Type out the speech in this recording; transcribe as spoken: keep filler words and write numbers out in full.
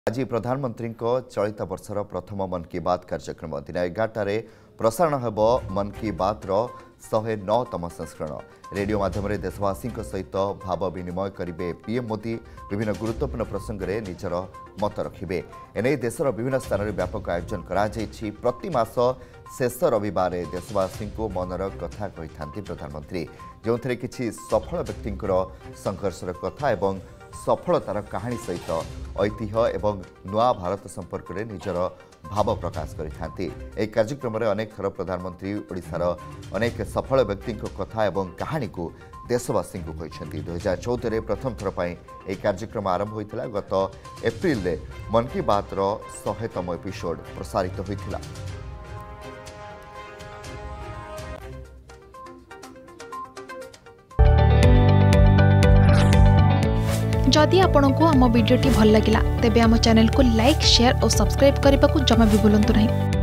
आज प्रधानमंत्री चलित वर्षर प्रथम मन की बात कार्यक्रम दिन एगारटे प्रसारण होब मन की बात शहे नौतम संस्करण रेडियो माध्यम देशवासी सहित भाव विनिमय करेंगे पीएम मोदी विभिन्न गुरुत्वपूर्ण प्रसंग में निजर मत रखिए एने देशर विभिन्न स्थान में व्यापक आयोजन कर प्रति मास शेष रविवार देशवासी को मनर कथा कही प्रधानमंत्री जो थे कि सफल व्यक्ति संघर्षर कथा एवं सफलतार कहानी सहित ऐतिह्य एवं नुआ भारत संपर्क में निजर भाव प्रकाश करें कार्यक्रम में अनेक थर प्रधानमंत्री ओडिशार अनेक सफल व्यक्ति कथा एवं कहानी को देशवासी को कहते दुई हजार चौदह प्रथम थर पर यह कार्यक्रम आरंभ होता गत एप्रिल में मन की बात शहेतम एपिसोड प्रसारित होता। जदि आपंक आम भिडी भल लगा तेब आम चैनल को लाइक शेयर और सब्सक्राइब करने को जमा भी भूलु नहीं।